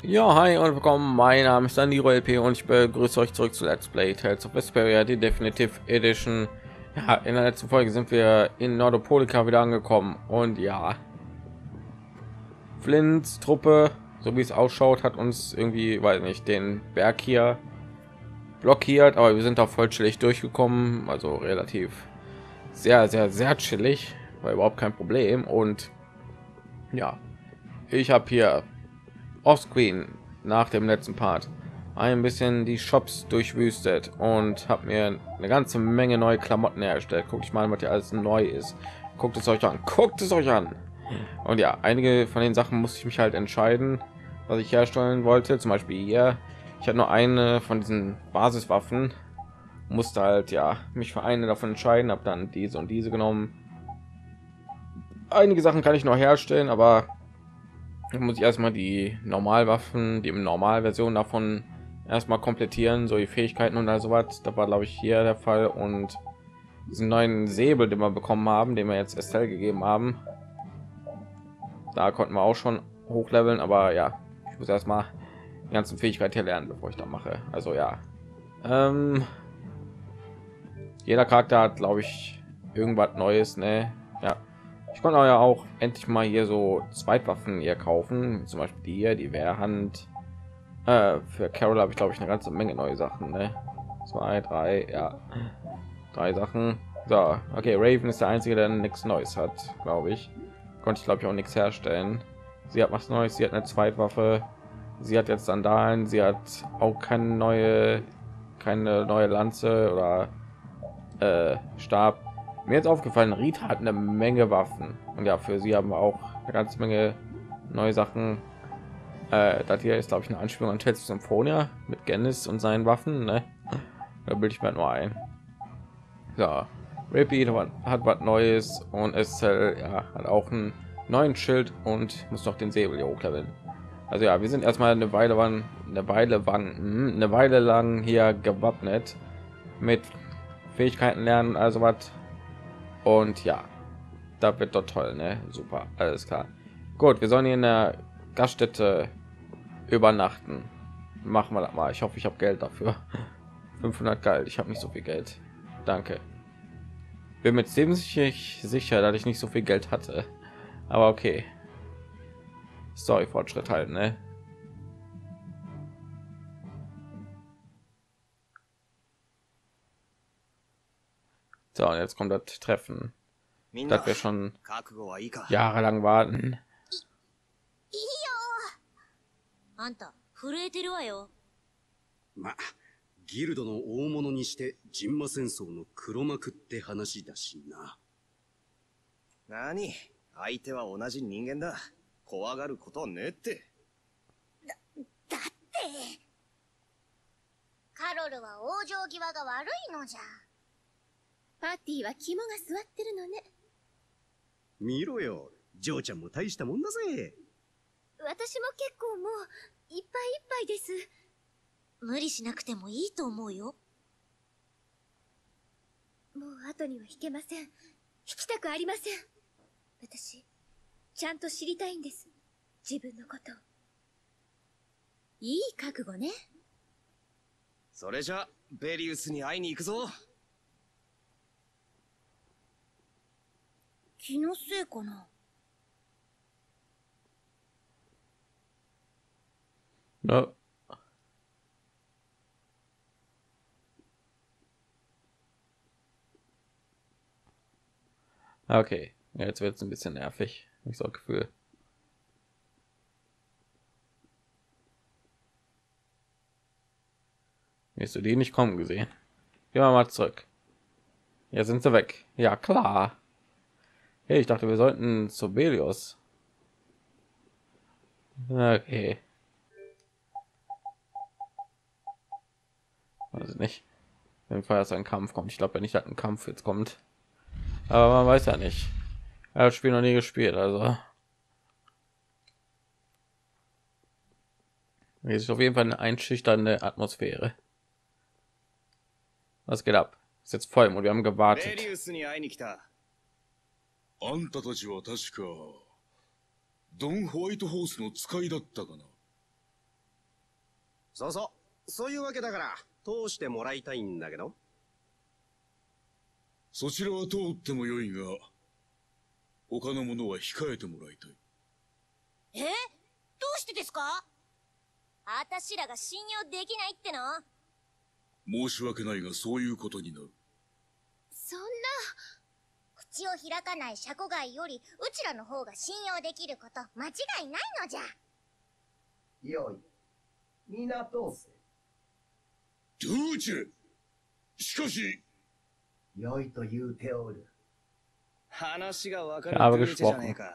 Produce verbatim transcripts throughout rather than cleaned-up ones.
Ja, hi und willkommen. Mein Name ist Daniro L P und ich begrüße euch zurück zu Let's Play Tales of Vesperia, die Definitive Edition. Ja, in der letzten Folge sind wir in Nordopolica wieder angekommen und ja, Flints Truppe, so wie es ausschaut, hat uns irgendwie, weiß nicht, den Berg hier blockiert, aber wir sind da voll chillig durchgekommen, also relativ sehr, sehr, sehr chillig, war überhaupt kein Problem. Und ja, ich habe hier Offscreen nach dem letzten Part ein bisschen die Shops durchwüstet und habe mir eine ganze Menge neue Klamotten hergestellt. Guckt ich mal, was hier alles neu ist. Guckt es euch an. Guckt es euch an. Und ja, einige von den Sachen musste ich mich halt entscheiden, was ich herstellen wollte. Zum Beispiel hier. Ich hatte nur eine von diesen Basiswaffen. Musste halt ja mich für eine davon entscheiden. Habe dann diese und diese genommen. Einige Sachen kann ich noch herstellen, aber dann muss ich erstmal die Normalwaffen, die im Normalversion davon erstmal komplettieren, so die Fähigkeiten und also was. Da war, glaube ich, hier der Fall. Und diesen neuen Säbel, den wir bekommen haben, den wir jetzt Estelle gegeben haben, da konnten wir auch schon hochleveln, aber ja, ich muss erstmal die ganzen Fähigkeiten hier lernen, bevor ich da mache. Also ja, ähm, jeder Charakter hat, glaube ich, irgendwas Neues, ne? Ja, ich konnte ja auch endlich mal hier so Zweitwaffen hier kaufen, zum Beispiel die hier, die Wehrhand. Äh, für Carol habe ich, glaube ich, eine ganze Menge neue Sachen, ne? Zwei, drei, ja, drei Sachen. So, okay, Raven ist der einzige, der nichts Neues hat, glaube ich. Konnte ich, glaube ich, auch nichts herstellen. Sie hat was Neues, sie hat eine Zweitwaffe, sie hat jetzt Sandalen, sie hat auch keine neue, keine neue Lanze oder äh, Stab. Mir jetzt aufgefallen, Rita hat eine Menge Waffen und ja, für sie haben wir auch eine ganze Menge neue Sachen. Äh, das hier ist, glaube ich, eine Anspielung an Tales of Symphonia mit Gennis und seinen Waffen, ne? Da bilde ich mir nur ein. Ja, Repeat hat was Neues und es ja, hat auch einen neuen Schild und muss noch den Säbel hier hochleveln. Also ja, wir sind erstmal eine Weile waren eine Weile waren eine Weile lang hier gewappnet mit Fähigkeiten lernen, also was. Und ja, da wird doch toll, ne? Super, alles klar. Gut, wir sollen hier in der Gaststätte übernachten. Machen wir das mal. Ich hoffe, ich habe Geld dafür. fünfhundert Geld. Ich habe nicht so viel Geld. Danke. Bin mir ziemlich sicher, dass ich nicht so viel Geld hatte. Aber okay. Sorry, Fortschritt halt, ne? So, und jetzt kommt das Treffen. Das wir schon jahrelang warten. あんた震えてるわよ。 ま、ギルドの大物にしてジンマ戦争の黒幕って話だしな。 何？相手は同じ人間だ。怖がることねって。 だ、だって。カロルは往生際が悪いのじゃ。 パーティーは肝が据わってるのね。 見ろよ、ジョーちゃんも大したもんだぜ。 私も結構もういっぱいいっぱいです。 無理しなくてもいいと思うよ。 もう後には引けません。引きたくありません。私ちゃんと知りたいんです。自分のことを。 いい覚悟ね。 それじゃベリウスに会いに行くぞ。 気のせいかな。 No. Okay, jetzt wird es ein bisschen nervig. Ich so ein Gefühl. Hast du die nicht kommen gesehen? Gehen wir mal zurück. Ja, sind sie weg. Ja, klar. Hey, ich dachte, wir sollten zu Belios. Okay. Weiß ich nicht. Wenn vorher ein Kampf kommt. Ich glaube ja nicht, dass ein Kampf jetzt kommt. Aber man weiß ja nicht. Er hat das Spiel noch nie gespielt, also. Hier ist auf jeden Fall eine einschüchternde Atmosphäre. Was geht ab? Ist jetzt voll und wir haben gewartet. あんたたちは確かドン・ホワイトホースの使いだったかな。 そうそう、そういうわけだから通してもらいたいんだけど。 そちらは通ってもよいが、他のものは控えてもらいたい。 え、どうしてですか？あたしらが信用できないっての？ 申し訳ないがそういうことになる。 そんな。 口を開かないシャコガイよりうちらの方が信用できること間違いないのじゃ。 よい。皆通せ。 ドゥーチェ。しかし。 よいと言うておる。 話がわかるドゥーチェじゃねえか。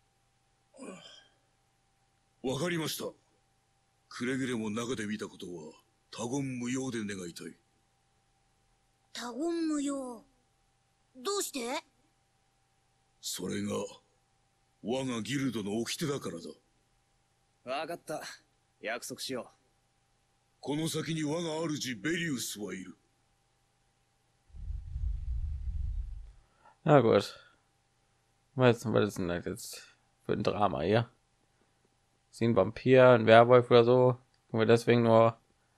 わかりました。くれぐれも中で見たことは他言無用で願いたい。 他言無用。どうして？ それが我がギルドの掟だからだ。 わかった。約束しよう。 この先に我が主ベリウスはいる。 Na gut. Was, was ist denn das jetzt für ein Drama hier? Sie ein Vampir, ein Werwolf oder so? Können wir deswegen nur...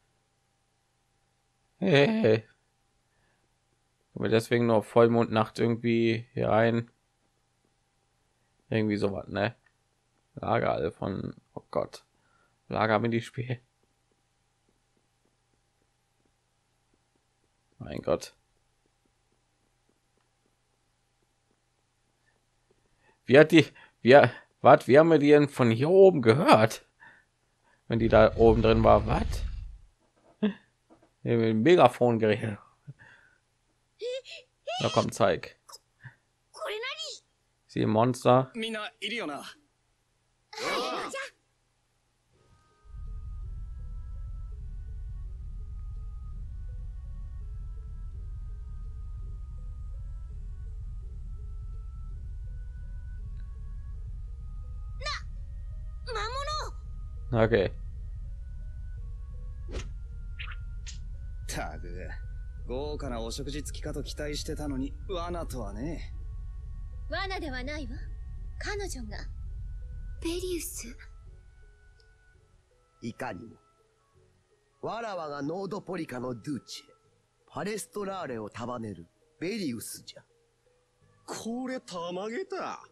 Hey, hey, hey. Können wir deswegen nur Vollmondnacht irgendwie hier rein? Irgendwie sowas, ne? Lager alle von... Oh Gott. Lager mit die Spiel. Mein Gott. Wie hat die, wir, was, wir haben wir die denn von hier oben gehört? Wenn die da oben drin war, was? Mit dem Megafon geredet. Da kommt, zeig. Sie ein Monster. Okay. たく、豪華なお食事付きかと期待してたのに罠とはね。 罠ではないわ。彼女がベリウス。 いかにも。わらわがノードポリカのドゥーチェ、パレストラーレを束ねるベリウスじゃ。 これたまげた。 あ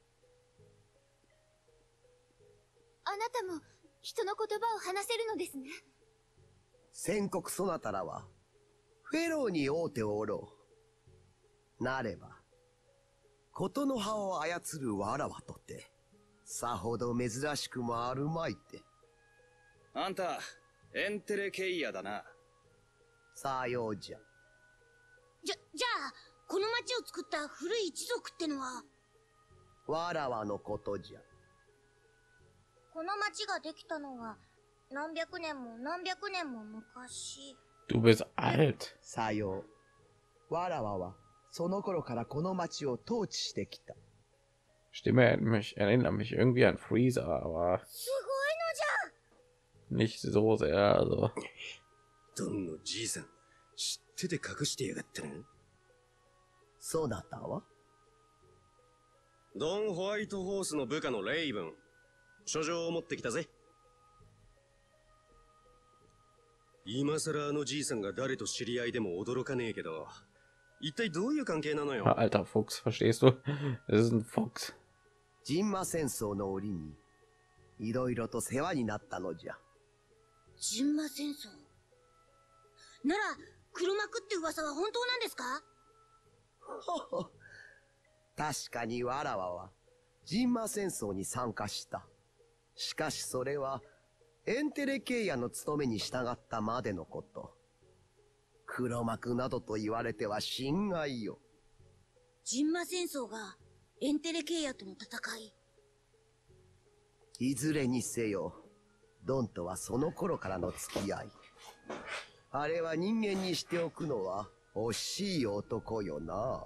なたも人の言葉を話せるのですね。 宣告そなたらはフェローに会うておろう。なればことの葉を操るわらわとてさほど珍しくもあるまいて。 あんたエンテレケイヤだな。 さようじゃ。 じゃ、じゃあこの町を作った古い一族ってのは？ わらわのことじゃ。 この町ができたのは何百年も何百年も昔。 Du bist alt. さよう。わらわはその頃からこの町を統治してきた。 Stimme mich, erinnert mich irgendwie an Freezer, aber すごいのじゃ。 nicht so sehr. Also. ドンのじいさん、知ってて隠してやがったな。 そなたは？ ドン・ホワイトホースの部下のレイブン。書状を持ってきたぜ。今さらあのじいさんが誰と知り合いでも驚かねえけど、一体どういう関係なのよ。 Alter Fuchs, verstehst du? Es ist ein Fuchs. ジンマ戦争の折にいろいろと世話になったのじゃ。 ジンマ戦争なら黒幕って噂は本当なんですか？ 確かにわらわはジンマ戦争に参加した。しかしそれはエンテレケイヤの務めに従ったまでのこと。黒幕などと言われては心外よ。 ジンマ戦争がエンテレケイヤとの戦い。 いずれにせよドンとはその頃からの付き合い。あれは人間にしておくのは惜しい男よな。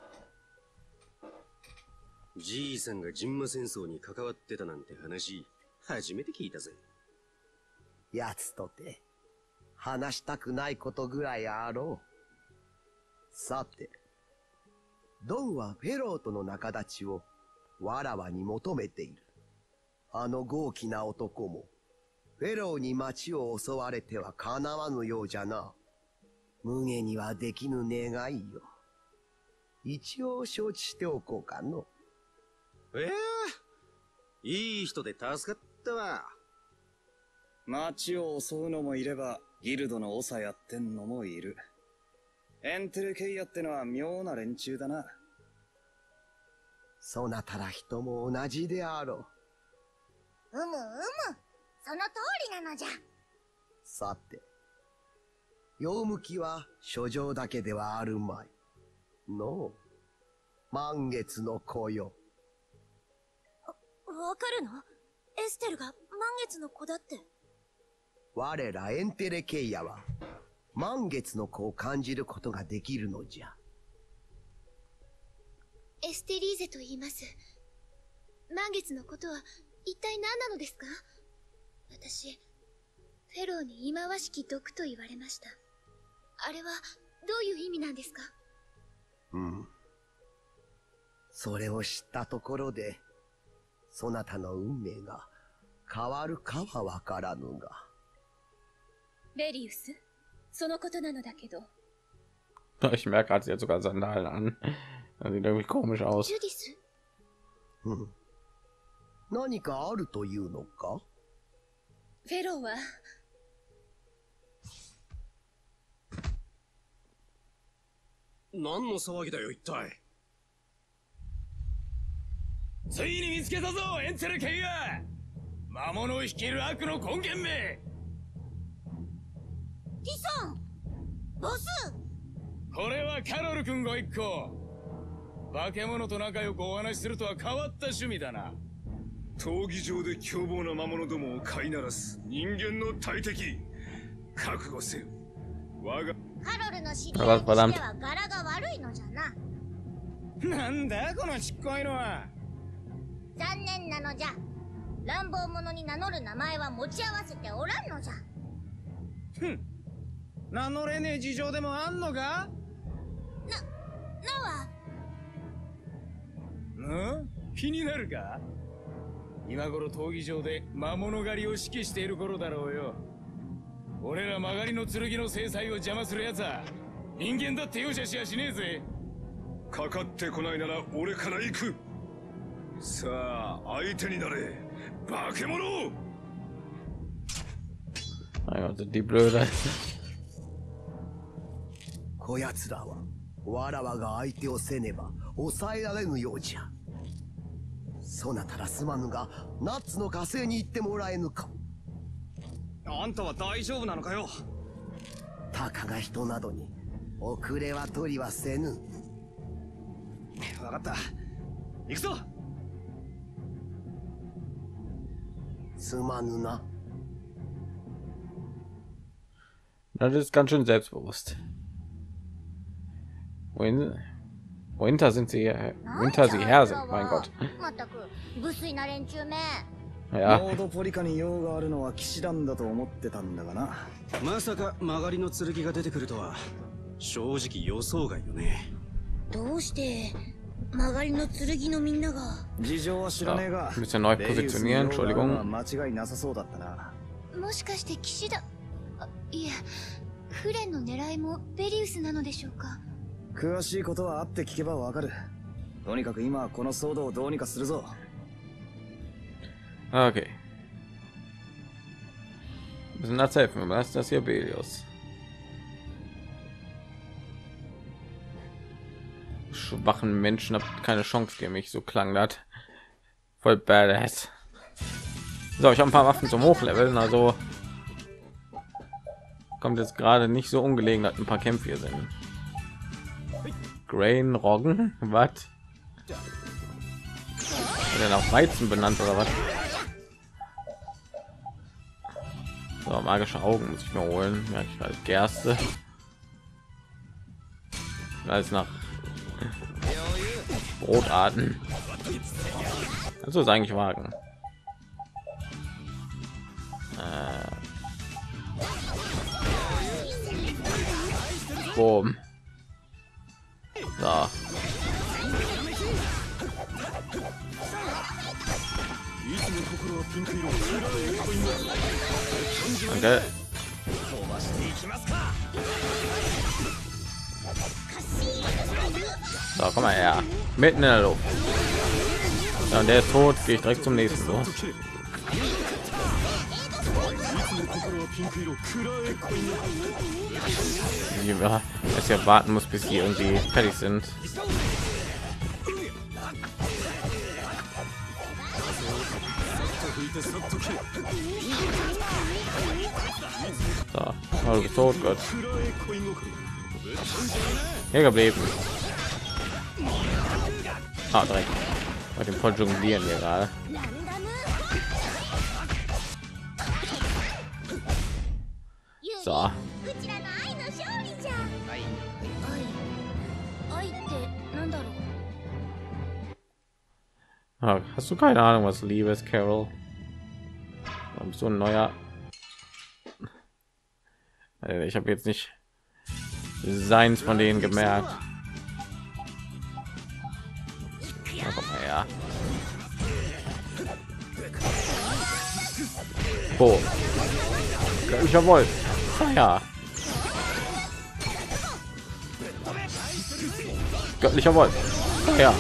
じいさんがジンマ戦争に関わってたなんて話、初めて聞いたぜ。 奴とて話したくないことぐらいあろう。さて、ドンはフェローとの仲立ちをわらわに求めている。あの豪気な男もフェローに町を襲われてはかなわぬようじゃな。無下にはできぬ願いよ。一応承知しておこうかの。 ええいい人で助かったわ。 町を襲うのもいれば、ギルドの長やってんのもいる。エンテルケイヤってのは妙な連中だな。 そなたら人も同じであろう。 うむうむ、その通りなのじゃ。 さて、用向きは書状だけではあるまい。のう、満月の子よ。 わかるの？エステルが満月の子だって。 我らエンテレケイヤは、満月の子を感じることができるのじゃ。 エステリーゼと言います。満月のことは一体何なのですか？私、フェローに忌まわしき毒と言われました。あれはどういう意味なんですか？ うん。それを知ったところで、そなたの運命が変わるかはわからぬが。 ベリウス、そのことなのだけど。 Ich merke, hat sie jetzt sogar Sandalen an. Das sieht irgendwie komisch aus. ジュディス？ うん。何かあるというのか？ フェローは何の騒ぎだよ一体。 ついに見つけたぞエンテルケイヤ。魔物を率いる悪の根源め。 ティソン、ボス。 これはキャロル君ご一行。化け物と仲良くお話しするとは変わった趣味だな。 闘技場で凶暴な魔物どもを飼いならす人間の大敵。覚悟せよ。我がカロルの知り合いにしては柄が悪いのじゃな。 なんだこのちっこいのは。 残念なのじゃ。乱暴者に名乗る名前は持ち合わせておらんのじゃ。 ふん。名乗れねえ事情でもあんのか？ な、なは。 ん？気になるか？今頃闘技場で魔物狩りを指揮している頃だろうよ。俺ら曲がりの剣の制裁を邪魔する奴は人間だって容赦しやしねえぜ。 かかってこないなら俺から行く。さあ相手になれ化け物。 Also die Blöde. こやつらはわらわが相手をせねば抑えられぬようじゃ。そなたらすまぬがナッツの火星に行ってもらえぬか。 あんたは大丈夫なのかよ。 たかが人などに遅れは取りはせぬ。 わかった。行くぞ。 すまぬな。 Das ist ganz schön selbstbewusst. Wohin, wohinter sind sie, wohinter sie her sind, mein Gott. 全く無粋な連中め。 Ja. モードポリカに用があるのは騎士団だと思ってたんだがな。 まさか曲がりの剣が出てくるとは正直予想外よね。 どうして曲がりの剣のみんなが。 事情は知らねえが、 Ein bisschen neu ベリウス positionieren, の用があるのは Entschuldigung. 間違いなさそうだったな。 もしかして騎士団、あ、いえ、フレンの狙いもベリウスなのでしょうか？ 詳しいことは会って聞けばわかる。とにかく今はこの騒動をどうにかするぞ。 Okay. Wir müssen das helfen. Was ist das hier, Belios? Schwachen Menschen habt keine Chance gegen mich, so klang das. Voll badass. So, ich habe ein paar Waffen zum Hochleveln, also kommt jetzt gerade nicht so ungelegen, dass ein paar Kämpfe hier sind. Grain Roggen, was? Denn auch Weizen benannt oder was? So, magische Augen muss ich mir holen. Ja, ich weiß, Gerste. Alles nach Brotarten. Also ist eigentlich Wagen. Äh. Boom. So. Danke. So, komm mal her. Mitten in der Luft. Ja, und der ist tot. Gehe ich direkt zum nächsten. So. Ja, dass ja warten muss, bis die irgendwie fertig sind. So, oh, du bist tot, Gott. Hier geblieben. Ah, direkt. Mit dem voll jonglieren hier gerade. So. うちらの愛の勝利じゃ。愛、愛ってなんだろう。 Ah, hast du keine Ahnung, was Liebe ist, Carol? Warum bist du ein neuer? Ich habe jetzt nicht Designs von denen gemerkt. Na, komm mal her. Oh. Göttlicher Wolf. Ah, ja. Göttlicher Wolf. Ah, ja.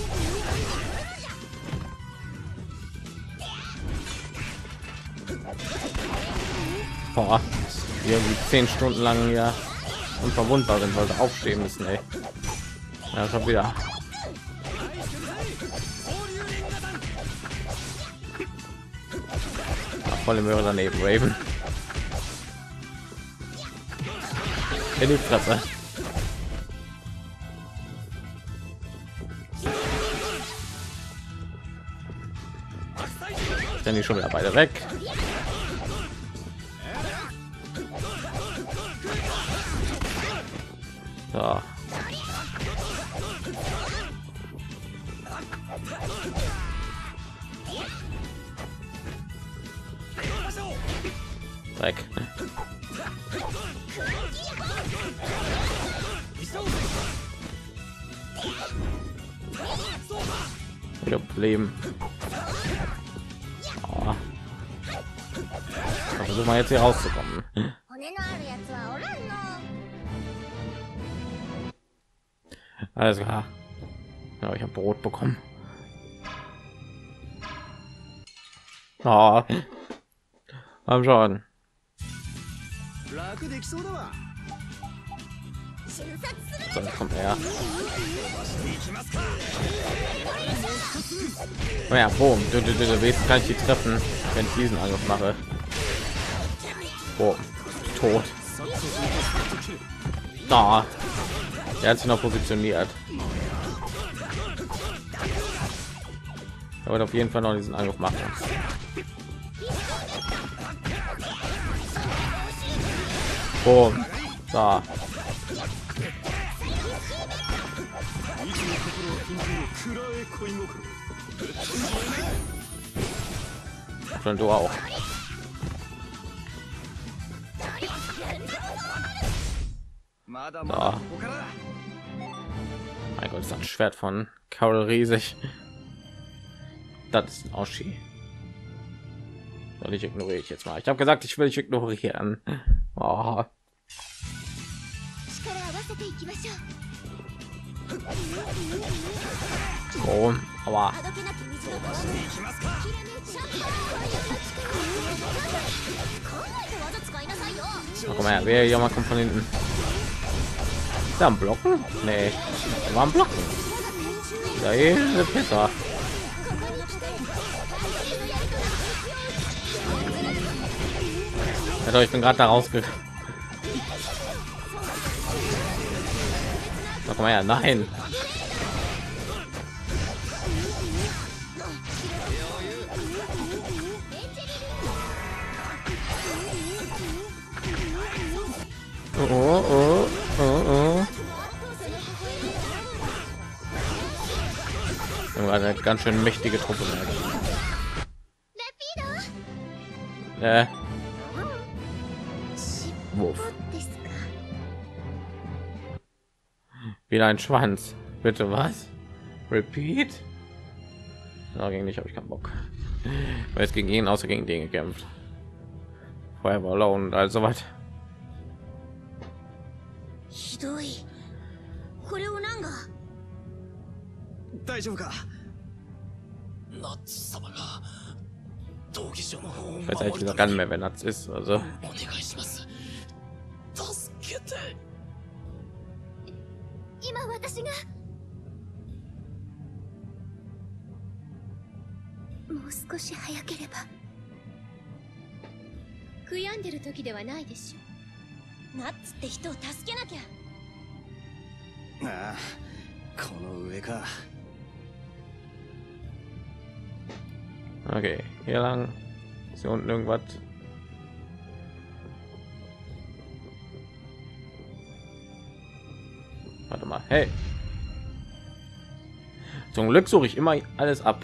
Boah, irgendwie zehn Stunden lang hier unverwundbar sind, wollte aufstehen müssen, ey. Ja, schon wieder. Ach, volle Möhre daneben, Raven. In die Fresse. Sind die schon wieder beide weg? So. Weg. Wieder Problem. Oh. Versuchen wir jetzt hier rauszukommen. 骨のあるやつはおらんの。 Alles klar. Ja, ich habe Brot bekommen. Oh. Am Schaden. So, kommt her. Oh ja, boom. Du, du, du, du willst kann ich die treffen, wenn ich diesen Angriff mache. Boom. Tot. Da. Er hat sich noch positioniert. Er wird auf jeden Fall noch diesen Angriff machen. Boom. Da. Schon du auch. Da. Mein Gott, ist ein Schwert von Carol riesig. Das ist ein Oschi. Soll ich ignoriere ich jetzt mal. Ich habe gesagt, ich will ich ignorieren. Oh. Oh, aber oh, komm her, wer hier mal kommt von hinten. Da am Blocken? Nee, da war am Blocken. Da ist besser. Also ich bin gerade da rausgekommen. Komm mal her, nein. Oh, oh, oh, oh. Eine ganz schön mächtige Truppe. Äh. Wurf. Wieder ein Schwanz. Bitte was? Repeat? Da ging nicht, habe ich keinen Bock. Weil es gegen ihn außer gegen den gekämpft. Vorher war Alone und also was. ひどい。これをなんが。 大丈夫か？ ナッツ様が闘技場の方を Ich weiß eigentlich noch gar nicht mehr, wer Natz ist. Also お願いします。助けて。 今私がもう少し早ければ。悔やんでる時ではないでしょ。 ナッツって人を助けなきゃ。 ああ、この上か。 okay, hier lang ist hier unten irgendwas. Warte mal, hey. Zum Glück suche ich immer alles ab.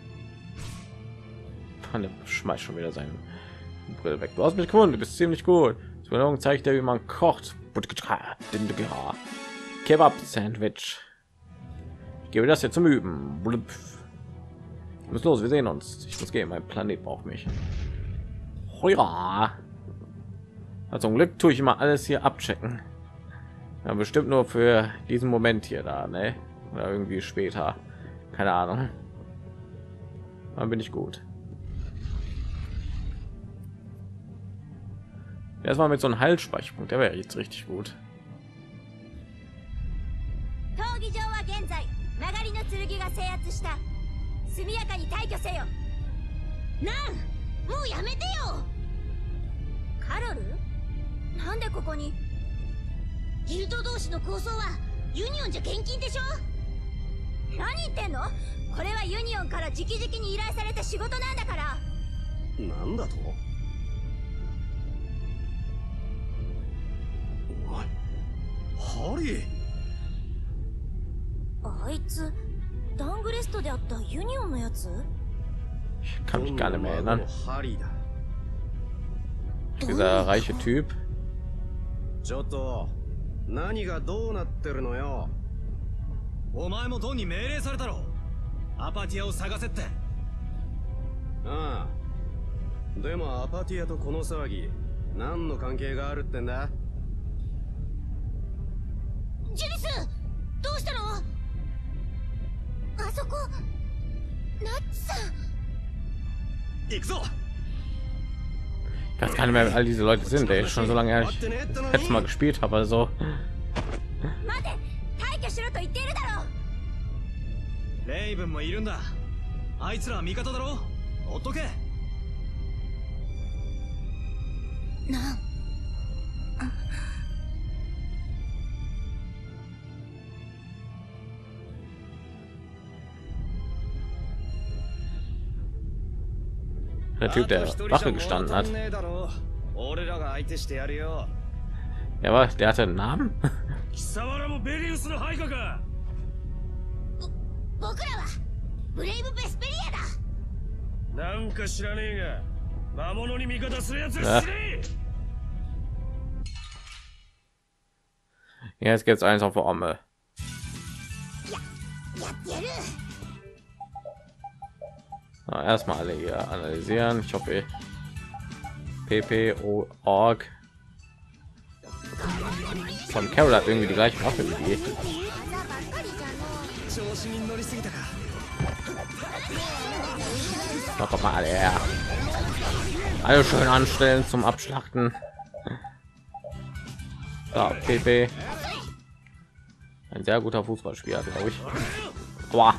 Der schmeißt schon wieder seine Brille weg. Du hast mich gefunden, du bist ziemlich gut. Zur zeigt er, wie man kocht. Kebab Sandwich. Ich gebe das jetzt zum Üben. Ich muss los, wir sehen uns. Ich muss gehen, mein Planet braucht mich. Ja. Also zum Glück tue ich immer alles hier abchecken. Ja, bestimmt nur für diesen Moment hier da, ne? Oder irgendwie später. Keine Ahnung. Dann bin ich gut. Erstmal mit so einem Heilspeicherpunkt, der wäre jetzt richtig gut. 闘技場は現在曲がりの剣が制圧した。速やかに退去せよ。なんもうやめてよ。カロルなんでここに。ギルド同士の抗争はユニオンじゃ厳禁でしょ。何言ってんの。これはユニオンから直々に依頼された仕事なんだから。 なんだと。お前ハリー。 あいつダングレストであったユニオンのやつ。 Kann mich gar nicht mehr erinnern. ハリーだ。 Dieser reiche Typ. ちょっと何がどうなってるのよ。 お前もドンに命令されたろ。アパティアを探せって。 ああ。でもアパティアとこの騒ぎ何の関係があるってんだ。 ジュリスどうしたの。あそこナッツさん。 行くぞ。 Ich weiß gar nicht mehr, wer all diese Leute sind, ey. Schon so lange her, ich letztes Mal gespielt habe, also. 待て、退去しろと言っているだろう。 レイブンもいるんだ。あいつらは味方だろ。追っとけ。 なん。 Der Typ, der Wache gestanden hat. Ja, aber der hatte einen Namen. 僕らはブレイブ・ベスペリアだ。 なんか知らねえが魔物に味方するやつは知れ。 Jetzt gibt's eins auf der Omme. Na, erstmal alle hier analysieren. Ich hoffe, P P O Org von Carol hat irgendwie die gleiche Waffe wie die. Doch mal alle her. Alle schön anstellen zum Abschlachten. Ja, P P. Ein sehr guter Fußballspieler, glaube ich. Boah.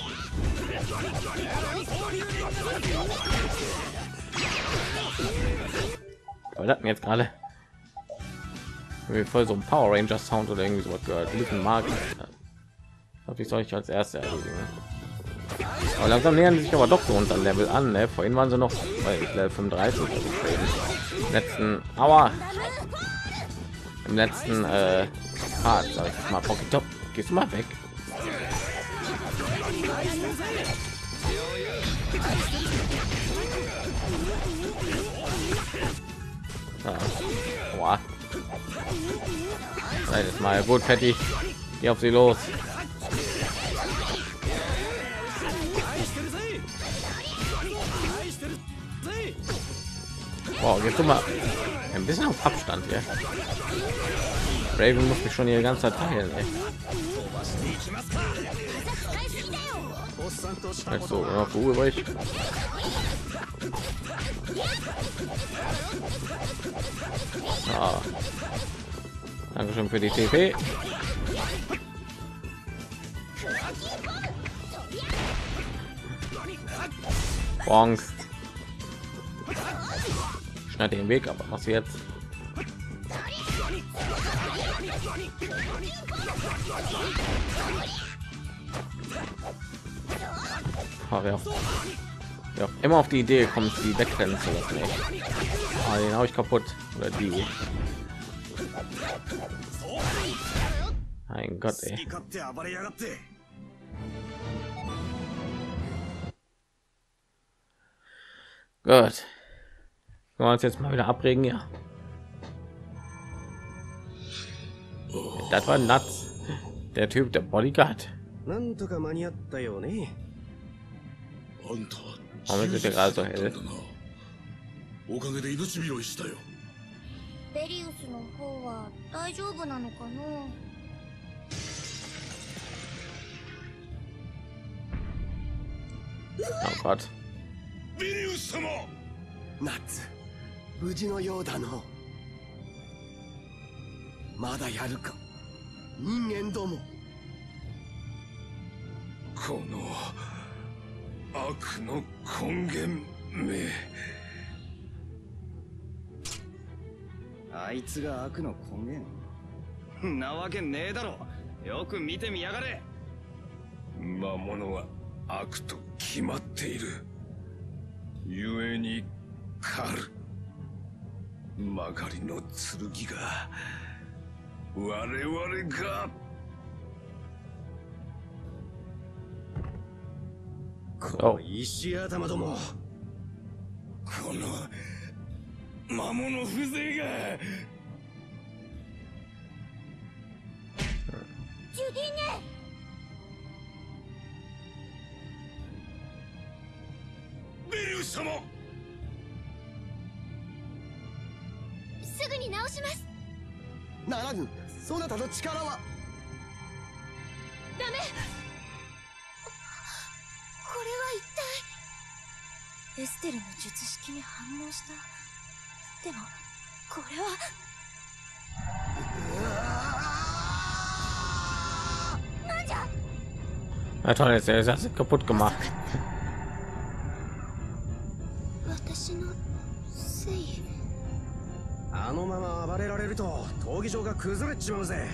Was hatten jetzt gerade voll so ein Power Ranger Sound oder irgendwie sowas gehört. Ein Marken. Ich soll ich als erste erledigen. Aber langsam nähern sich aber doch so unser Level an. Ne? Vorhin waren sie noch bei Level fünfunddreißig. Im letzten, aber im letzten äh, Part, sag ich mal, Pocket Top, gehst du mal weg. Ja. Boah. Jetzt mal gut, Patty. Geh auf sie los. Wow, jetzt mal ein bisschen auf Abstand hier. Raven muss mich schon die ganze Zeit teilen, ey. Also, noch so übrig. Ah. Dankeschön für die T P. Bonk. Schneid den Weg, aber was jetzt? Oh, wer, wer auch immer auf die Idee kommt, die wegrennen zu lassen. Ey. Ah, den habe ich kaputt. Oder die. Mein Gott, ey. Gut. Wir uns jetzt mal wieder abregen, ja. Das war nuts. Der Typ, der Bodyguard. Warum ist der gerade so hell? おかげで命拾いしたよ。ベリウスの方は大丈夫なのかな。 Oh Gott. ベリウス様。 ナッツ、無事のようだの。まだやるか、人間ども。 この悪の根源め。 あいつが悪の根源なわけねえだろ。よく見てみやがれ。 魔物は悪と決まっている。ゆえに狩る。曲がりの剣が我々がこの石頭ども、 この魔物風情が。 ジュディネ。 ベリウス様。 すぐに直します。 ならぬ、そなたの力は。 ダメ。これは一体。エステルの術式に反応した。でもこれは。なんじゃ。 Ja, toll, jetzt ist das kaputt gemacht. 私のせい。 あのまま暴れられると闘技場が崩れちまうぜ。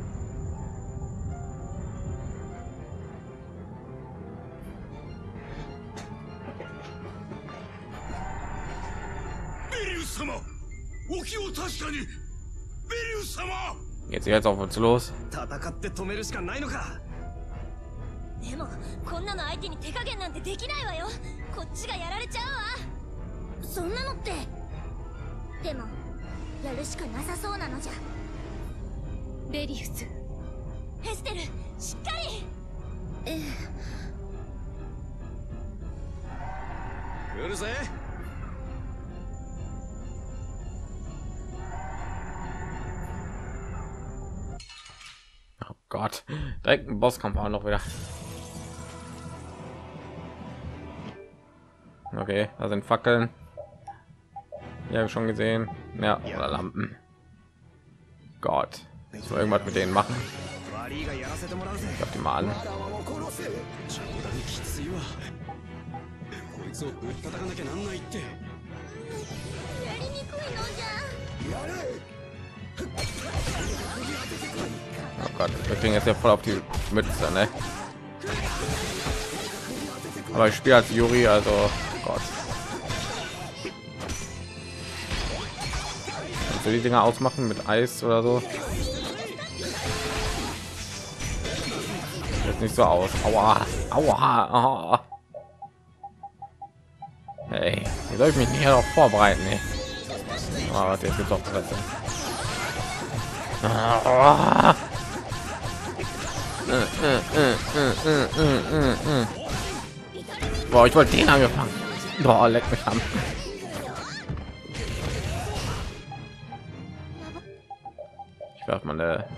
ベリウス様、お気を確かに。ベリウス様。 Geht's jetzt auf uns los? 戦って止めるしかないのか。 でもこんなの相手に手加減なんてできないわよ。こっちがやられちゃうわ。そんなのって。でもやるしかなさそうなのじゃ。ベリウス、ヘステル、しっかり。ええ。 来るぜ。 Oh Gott, direkt ein Bosskampf auch noch wieder. Okay, da sind Fackeln. Ja, hab ich schon gesehen. Ja, oder Lampen. Gott, ich will irgendwas mit denen machen. Ich hab die mal an. Oh Gott, wir kriegen jetzt ja voll auf die Mütze, ne? Aber ich spiele als Yuri, also Gott. Kannst du die Dinger ausmachen mit Eis oder so? Sieht nicht so aus. Aua, aua, aua. Hey, wie soll ich mich hier noch vorbereiten? Ne? Oh, warte, jetzt gibt's auch Presse. Ah. Boah, ich wollte den angefangen. Boah, leck mich an. Ich werfe mal eine.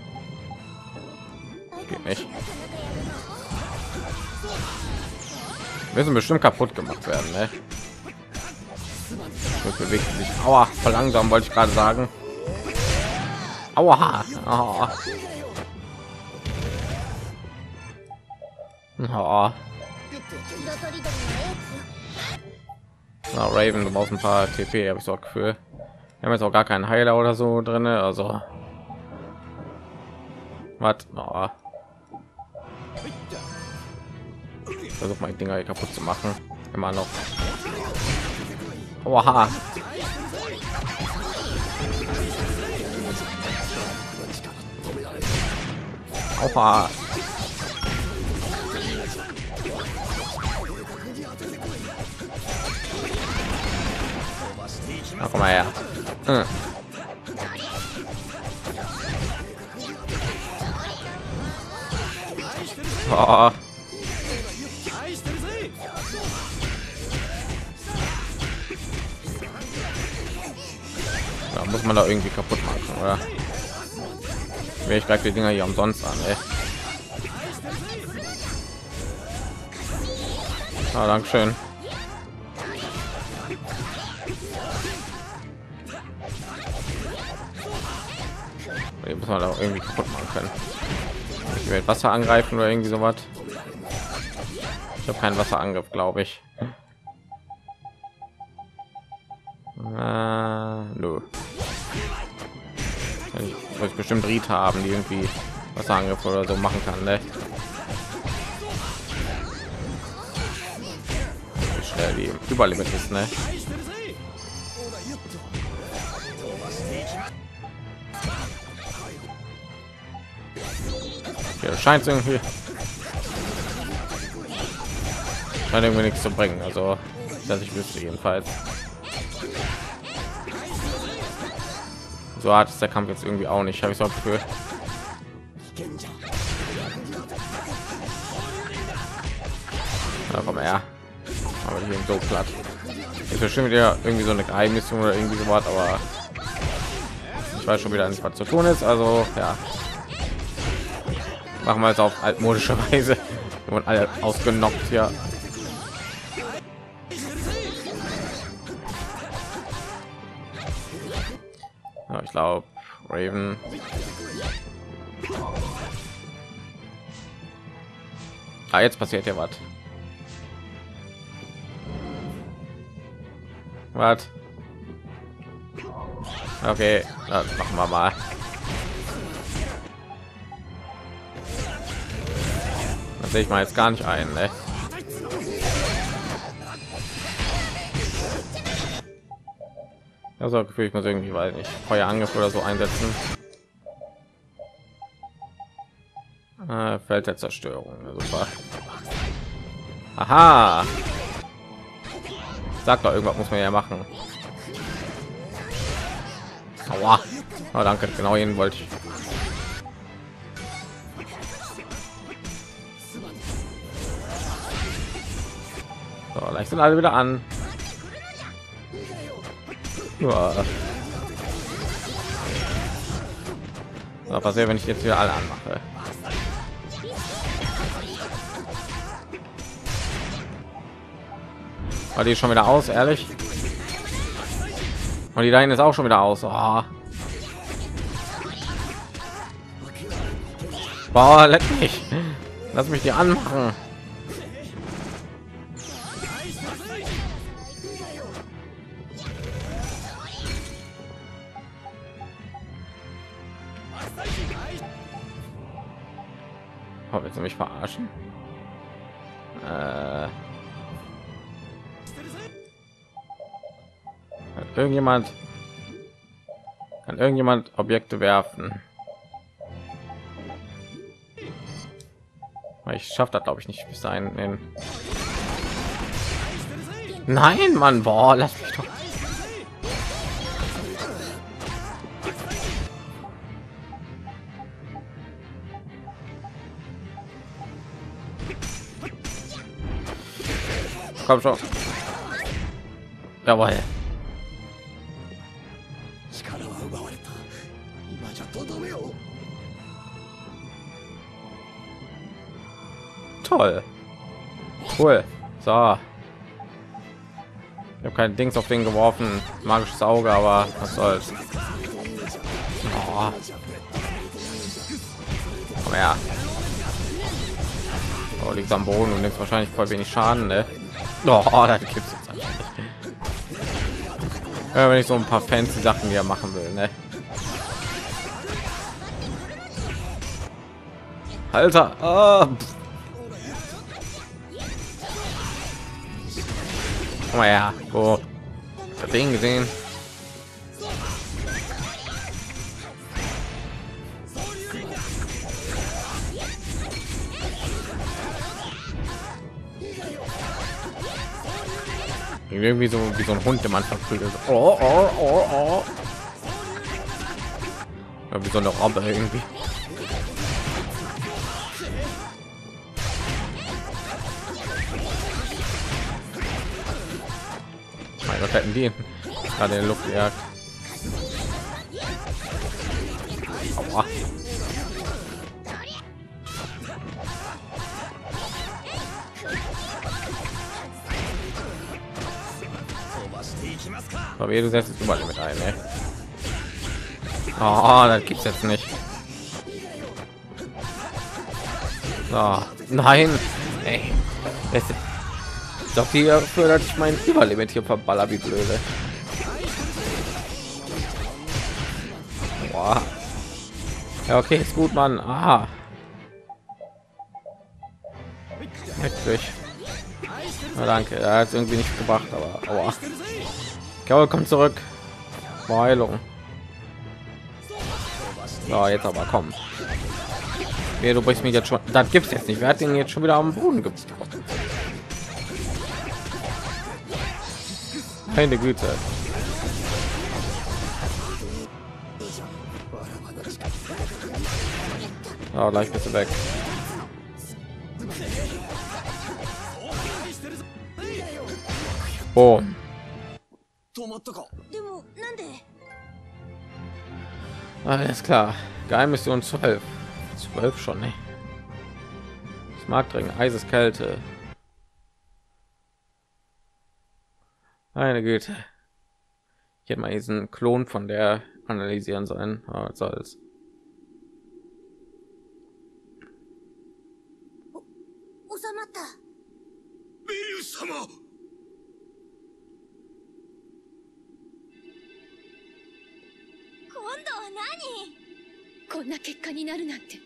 Geht nicht. Müssen bestimmt kaputt gemacht werden, ne? Das bewegt sich. Aua, verlangsamen wollte ich gerade sagen. Aua. Aua. Aua. Na, Raven, du brauchst ein paar T P, habe ich so ein Gefühl. Wir haben jetzt auch gar keinen Heiler oder so drin, also was? Oh. Versuch mal die Dinger hier kaputt zu machen. Immer noch. Oha. Oha. Na, komm mal her. Hm. Oh. Da muss man da irgendwie kaputt machen, oder? Ich greife die Dinger hier umsonst an, ey. Ah, danke schön. Die muss man da irgendwie kaputt machen können. Ich will Wasser angreifen oder irgendwie sowas. Ich habe keinen Wasserangriff, glaube ich. Äh, nö. Ich will bestimmt Rita haben, die irgendwie Wasserangriff oder so machen kann, ne? Wie schnell die Überlimit ist, ne? Ja, scheint irgendwie scheint irgendwie nichts zu bringen, also dass ich wüsste jedenfalls. So hart ist der Kampf jetzt irgendwie auch nicht, habe ich so Gefühl. Ja, komm her. Aber hier so platt. Ist bestimmt ja irgendwie so eine Geheimmission oder irgendwie so was, aber ich weiß schon wieder nicht, was zu tun ist. Also ja, machen wir jetzt auf altmodische Weise und alle ausgenockt hier. Ja, ich glaube Raven. Ah, jetzt passiert ja was. Was? Okay, das machen wir mal. Das sehe ich mal jetzt gar nicht ein, ne? Also Gefühl, ich muss irgendwie, weil ich Feuerangriff oder so einsetzen. Äh, Feld der Zerstörung, ja, super. Aha. Sag doch, irgendwas muss man ja machen. Aua. Oh, danke, genau ihn wollte ich. So, gleich sind alle wieder an. Ja. So, passiert, wenn ich jetzt wieder alle anmache. War die schon wieder aus, ehrlich? Und die dahin ist auch schon wieder aus. Oh. Boah, leck mich. Lass mich die anmachen. Oh, willst du mich verarschen? Äh Kann irgendjemand kann irgendjemand Objekte werfen? Ich schaffe das, glaube ich, nicht bis dahin. In... Nein, Mann, boah, lass mich doch. Komm schon. Jawohl. toll. Cool. So. Ich habe kein Dings auf den geworfen. Magisches Auge, aber was soll's. Oh. Komm her. Oh, liegt am Boden und nimmt wahrscheinlich voll wenig Schaden, ne? Oh, da gibt's jetzt anscheinend. Ja, wenn ich so ein paar fancy Sachen hier machen will, ne? Alter, oh. Komm mal her, oh. Das Ding gesehen. Irgendwie so wie so ein Hund, der man verprügelt. Oh, oh, oh, oh. Ja, wie so eine Robbe irgendwie. Mein Gott, hätten die gerade in der Luft gejagt. Aua. Aber du setzt es überall mit ein, ne? Oh, das gibt's jetzt nicht. Oh, nein, ey. Das ist doch die dafür, dass ich mein Überlimit hier verballer wie blöde. Boah. Ja, okay, ist gut, Mann. Ah. Wirklich. Na, danke, er hat es irgendwie nicht gebracht, aber aua. Gaul kommt zurück. Heilung. So, jetzt aber komm. Ja, du brichst mich jetzt schon. Das gibt's jetzt nicht. Wer hat den jetzt schon wieder am Boden gebrochen? Meine Güte. Oh, gleich bist du weg. Oh. Alles klar. Geheimmission zwölf. zwölf schon, ne? Ich mag dringend Eises Kälte. Meine Güte. Ich hätte mal diesen Klon von der analysieren sollen. Aber was soll's. 今度は何？こんな結果になるなんて。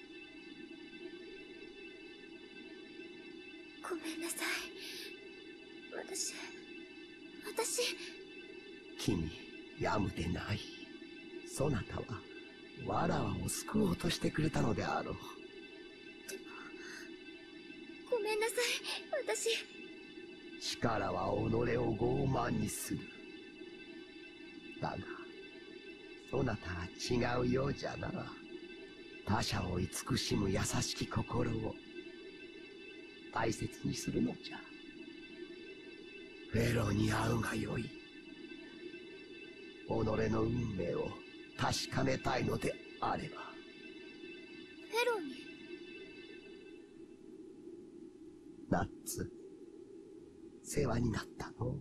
ごめんなさい。私、私。 君、やむでない。そなたはわらわを救おうとしてくれたのであろう。 でも、ごめんなさい。私。 力は己を傲慢にする。だが。そなたは違うようじゃな。他者を慈しむ優しき心を大切にするのじゃ。フェロに会うがよい。己の運命を確かめたいのであれば。 フェロに。 ナッツ、世話になったの。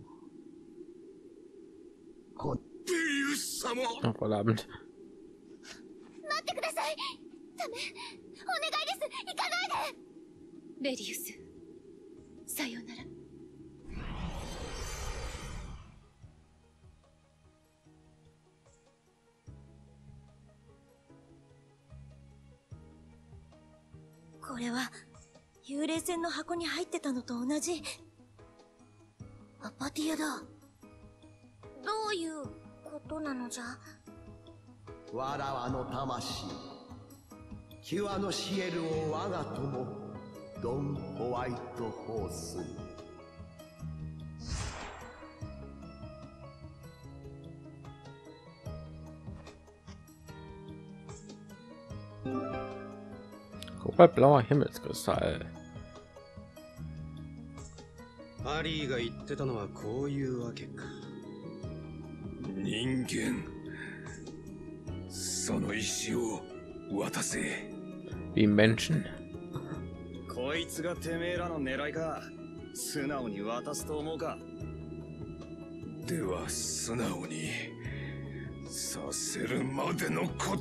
こ Oh, Abend. 待ってください。ダメ。お願いです。行かないで。ベリウス、さようなら。 これは幽霊船の箱に入ってたのと同じ。アパティアだ。どういうことなのじゃ。 わらわの魂、キュアのシエルを我が友、ドン・ホワイトホース。 Kobaltblauer Himmelskristall。 ハリーが言ってたのはこういうわけか。 人間、その石を渡せ。 Wie Menschen。 ここいつがてめえらの狙いか。素直に渡すと思うか。 では素直にさせるまでのこと。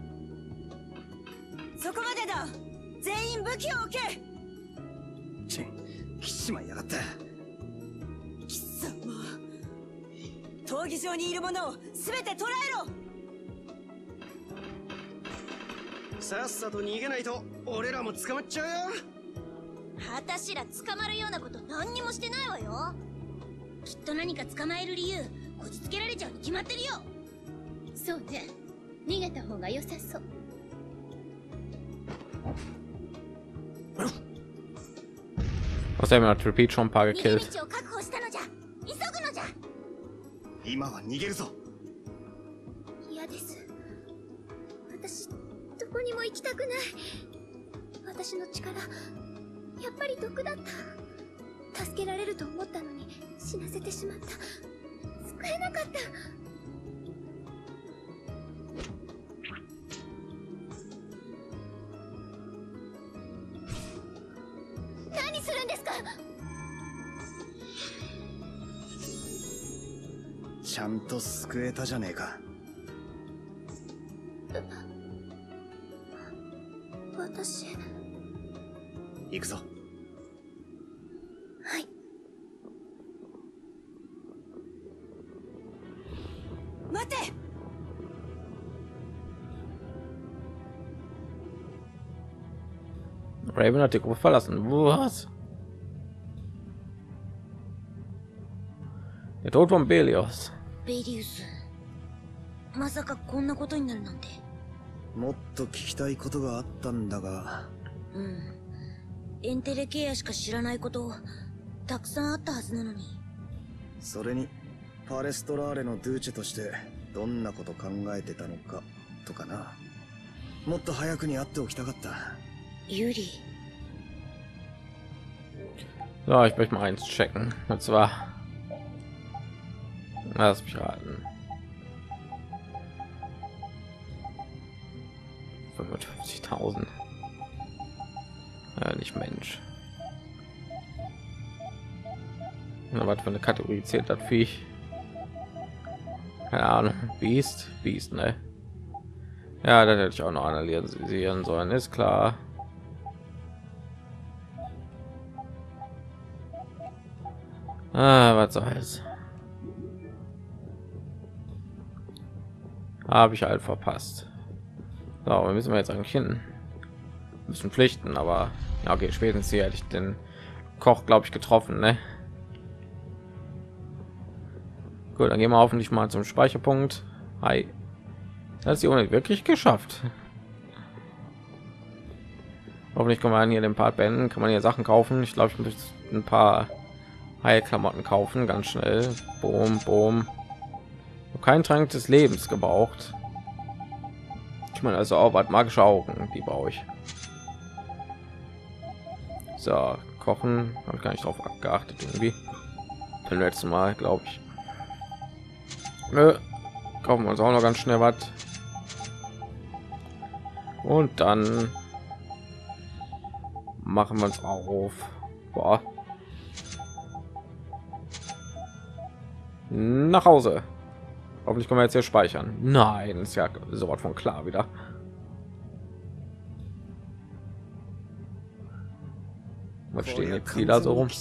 そこまでだ。全員武器を置け。 チン、来ちまいやがった。 貴様、闘技場にいるものを全て捕らえろ。 さっさと逃げないと俺らも捕まっちゃうよ。 あたしら捕まるようなこと何にもしてないわよ。きっと何か捕まえる理由こじつけられちゃうに決まってるよ。 そうね。逃げた方が良さそう。 Außerdem hat Repeat schon ein paar 逃げ gekillt. 道を確保したのじゃ。急ぐのじゃ。 今は逃げるぞ。 嫌です。私、どこにも行きたくない。私の力、やっぱり毒だった。助けられると思ったのに死なせてしまった。救えなかった。何するんですか。 ちゃんと救えたじゃねえか。 私、 行くぞ。 はい。 待て。 Raven hat die Gruppe verlassen. Was? Der Tod von Belios. ベリウス、まさかこんなことになるなんて。 もっと聞きたいことがあったんだが。 うん。エンテレケアしか知らないことたくさんあったはずなのに。 それにパレストラーレのドゥーチェとしてどんなこと考えてたのかとかな。もっと早くに会っておきたかった。 ユリ。 So, ich möchte mal eins checken. Und zwar, lass mich raten. fünfundfünfzigtausend. Ja, nicht Mensch. Na, was für eine Kategorie zählt das Viech? Keine Ahnung. Biest, Biest, ne? Ja, das hätte ich auch noch analysieren sollen, ist klar. Ah, was soll's. Habe ich halt verpasst. So, wir müssen wir jetzt eigentlich hin. Müssen Pflichten, aber ja, okay, spätestens hier hätte ich den Koch, glaube ich, getroffen, ne? Gut, dann gehen wir hoffentlich mal zum Speicherpunkt. Hi. Das ist die Ohne wirklich geschafft. Hoffentlich kann man hier den Part beenden. Kann man hier Sachen kaufen. Ich glaube, ich muss ein paar Heilklamotten kaufen, ganz schnell. Boom, boom. Kein Trank des Lebens gebraucht. Ich meine also auch was magische Augen, die brauche ich. So, kochen habe ich gar nicht drauf geachtet irgendwie. Beim letzten Mal, glaube ich. Nö. Kaufen wir uns auch noch ganz schnell was. Und dann machen wir uns auf. Boah. Nach Hause. Hoffentlich können wir jetzt hier speichern. Nein, ist ja sowas von klar wieder. Was stehen jetzt die da so rum?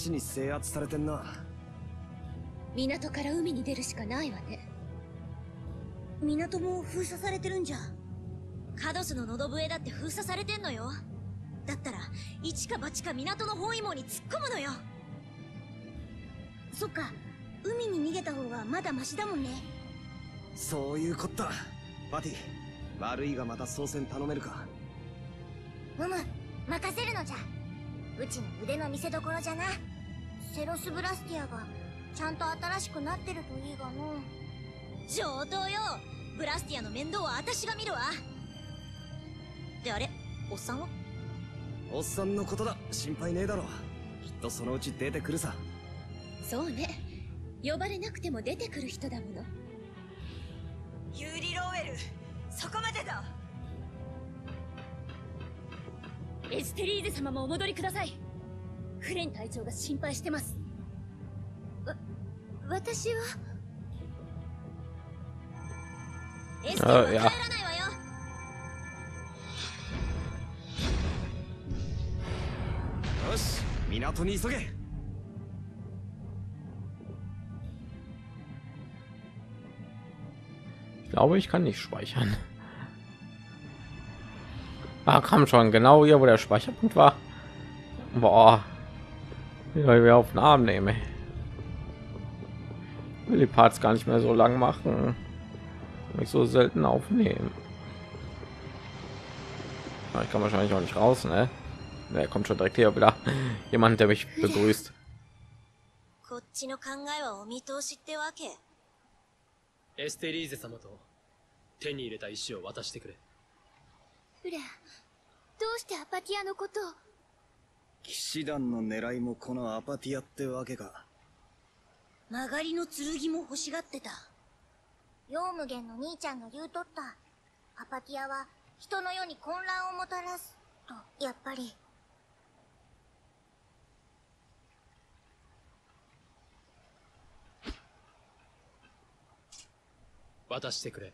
港から海に出るしかないわね。 港も封鎖されてるんじゃ。カドスの喉笛だって封鎖されてんのよ。だったら一か八か港の包囲網に突っ込むのよ。そっか、海に逃げた方がまだマシだもんね。 そういうこった。バティ、悪いがまた操船頼めるか。 うむ、任せるのじゃ。うちの腕の見せ所じゃな。セロスブラスティアがちゃんと新しくなってるといいがの。上等よ。ブラスティアの面倒は私が見るわ。で、あれ、おっさんは？ おっさんのことだ。心配ねえだろ。きっとそのうち出てくるさ。 そうね。呼ばれなくても出てくる人だもの。 ユーリ・ローウェル、そこまでだ。 エステリーゼ様もお戻りください。フレン隊長が心配してます。わ、私はエステは帰らないわよ。 よし、港に急げ。 Ich glaube, ich kann nicht speichern. Ah, kam schon genau hier, wo der Speicherpunkt war. Boah, wie wir auf den Arm nehme. Ich will die Parts gar nicht mehr so lang machen. Nicht so selten aufnehmen. Aber ich kann wahrscheinlich auch nicht raus, ne? Der kommt schon direkt hier wieder. Jemand, der mich begrüßt. エステリーゼ様と手に入れた石を渡してくれ。 フレン、どうしてアパティアのことを？ 騎士団の狙いもこのアパティアってわけか。 曲がりの剣も欲しがってた。 ヨウムゲンの兄ちゃんが言うとった。アパティアは人の世に混乱をもたらすと。やっぱり渡してくれ。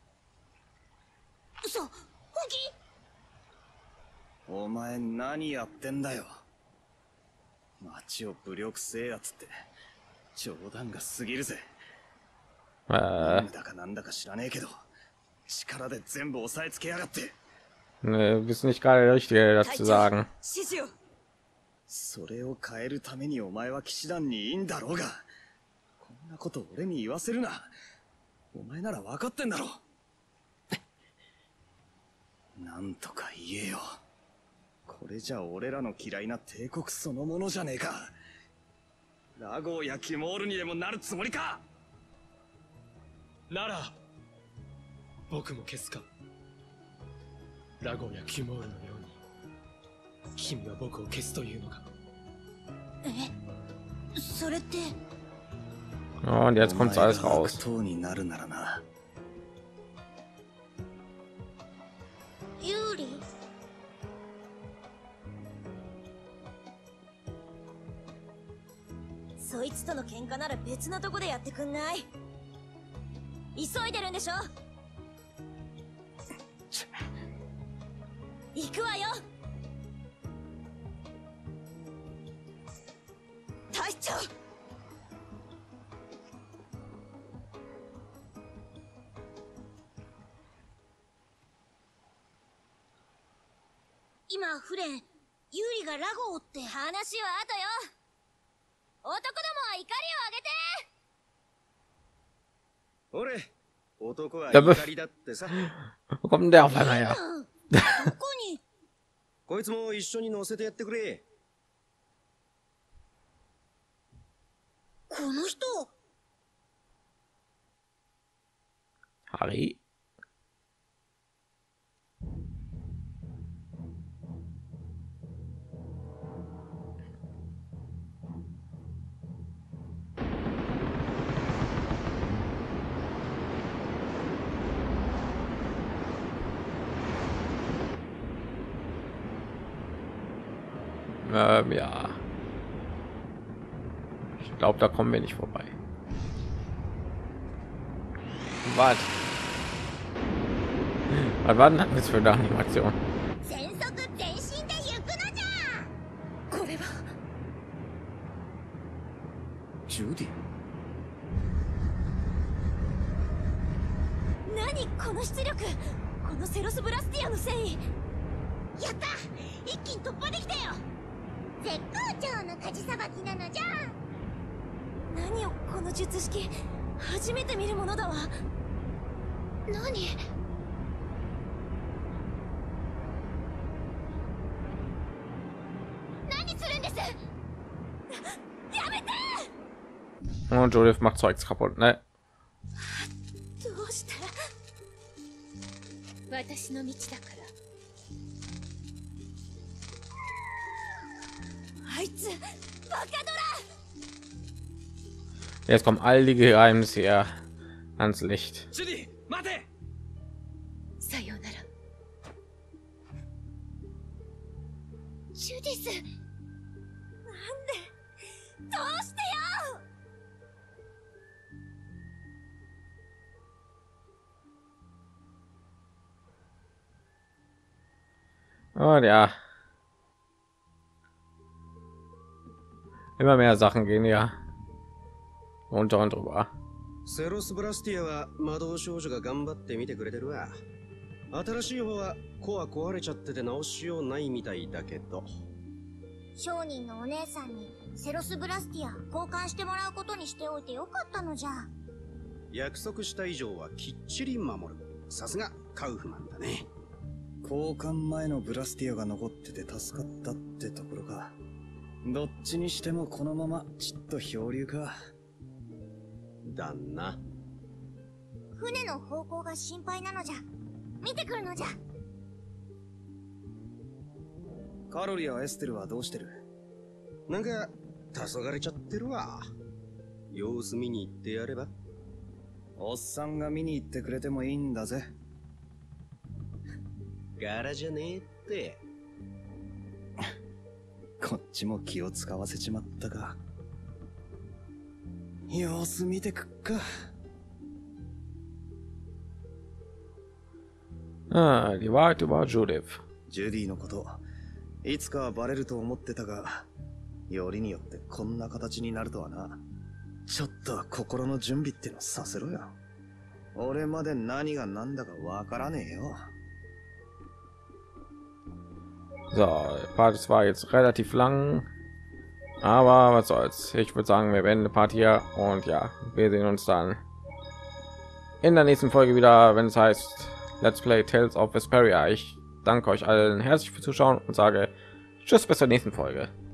嘘、本気？ お前何やってんだよ。町を武力制圧って冗談が過ぎるぜ。なんだかなんだか知らねえけど力で全部押さえつけやがって。 Ne, bist nicht gerade der Richtige dazu sagen. それを変えるためにお前は騎士団にいいんだろうが、こんなこと俺に言わせるな。お前なら分かってんだろ。なんとか言えよ。これじゃ俺らの嫌いな帝国そのものじゃねえか。ラゴーやキモールにでもなるつもりか。 なら僕も消すか。ラゴーやキモールのように君は僕を消すというのか。 え、それって。 Oh, und jetzt kommt alles raus. ユーリ？そいつとの喧嘩なら別なとこでやってくんない？急いでるんでしょ？行くわよ。隊長。今フレン、ユーリがラゴーって話は後よ。男どもは怒りを上げて。 俺、男は怒りだってさ。 Wo kommt denn der auf einmal her? どこに？ こいつも一緒に乗せてやってくれ。 この人。 ハリー。Ähm, ja. Ich glaube, da kommen wir nicht vorbei. Was? Was war denn das für eine Animation? ジュディ。 何この出力、このセロスブラスティアの繊維。やった、一気に突破できたよ。絶好調の舵さばきなのじゃ。何よこの術式、初めて見るものだわ。何？何するんです？やめて。 Und Judith macht Zeugs kaputt, ne? どうして？私の道だから。あいつバカドラ。 Jetzt kommen all die Geheimnisse hier ans Licht. さようなら。 ジュディス。なんで、どうしてよ。 Und ja, immer mehr Sachen gehen ja runter und drüber. セロスブラスティアは魔導少女が頑張ってみてくれてるわ。新しい方はコア壊れちゃってて直しようないみたいだけど。 商人のお姉さんにセロスブラスティア交換してもらうことにしておいてよかったのじゃ。 約束した以上はきっちり守る。さすがカウフマンだね。 交換前のブラスティアが残ってて助かったってところか。どっちにしてもこのままちっと漂流か。 だな。 船の方向が心配なのじゃ。見てくるのじゃ。 カロリやエステルはどうしてる？ なんか黄昏ちゃってるわ。様子見に行ってやれば。 おっさんが見に行ってくれてもいいんだぜ。 柄じゃねえって。 こっちも気を使わせちまったか。様子見てくっか。 Ah, die Wahrheit über Judith. ジュディのこと、いつかはバレると思ってたが、よりによってこんな形になるとはな。ちょっと心の準備ってのさせろよ。俺まで何が何だかわからねえよ。 So, Part war jetzt relativ lang, aber was soll's. Ich würde sagen, wir beenden die Part hier und ja, wir sehen uns dann in der nächsten Folge wieder, wenn es heißt Let's Play Tales of Vesperia. Ich danke euch allen herzlich fürs Zuschauen und sage Tschüss bis zur nächsten Folge.